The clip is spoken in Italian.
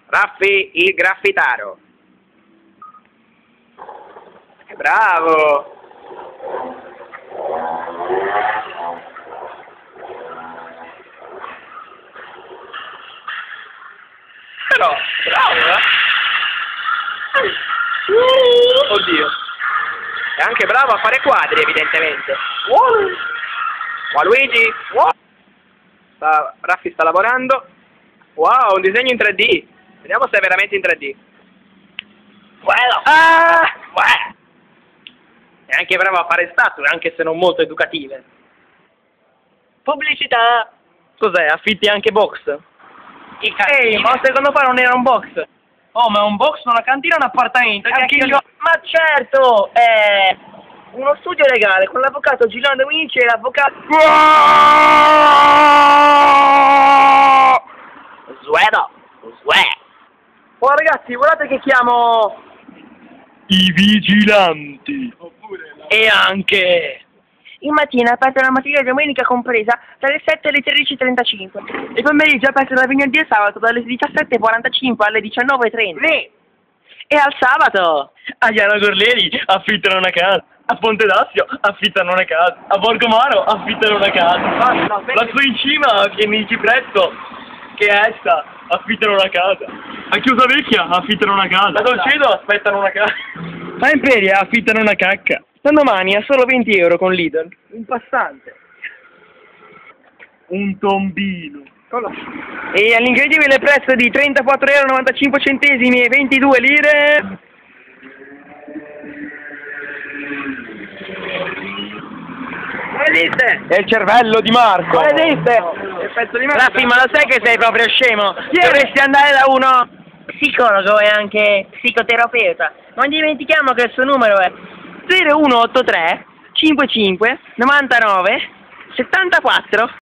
Raffi il graffitaro. Bravo! Però, bravo, Oddio. È anche bravo a fare quadri, evidentemente. Luigi. Raffi sta lavorando. Wow, un disegno in 3D. Vediamo se è veramente in 3D. È anche bravo a fare statue, anche se non molto educative. Pubblicità. Cos'è? Affitti anche box? Ehi, ma secondo me non era un box? Oh, ma è un box, una cantina, un appartamento. Ma certo, è uno studio legale con l'avvocato Giuliano Dominici e l'avvocato... Zuedo. Oh ragazzi, guardate che chiamo... I vigilanti. E anche... Il mattino è aperto la mattina e domenica compresa dalle 7 alle 13:35. Il pomeriggio è aperto dal venerdì e sabato dalle 17:45 alle 19:30. Sì. E al sabato? A Iano Gorleri affittano una casa. A Ponte d'Assio affittano una casa. A Borgomaro affittano una casa. Lassù in cima, vienici presto, che è essa, affittano una casa. A Chiusa Vecchia affittano una casa. A Dolcedo aspettano una casa. A Imperia affittano una cacca. Da domani a solo 20 euro con Lidl. Un passante. Un tombino. E all'incredibile prezzo di 34,95 euro e 22 lire... Non esiste! È il cervello di Marco. Non esiste! Il pezzo di Marco. Raffi, ma lo sai che sei proprio scemo? Dovresti andare da uno psicologo e anche psicoterapeuta. Non dimentichiamo che il suo numero è 0183 55 99 74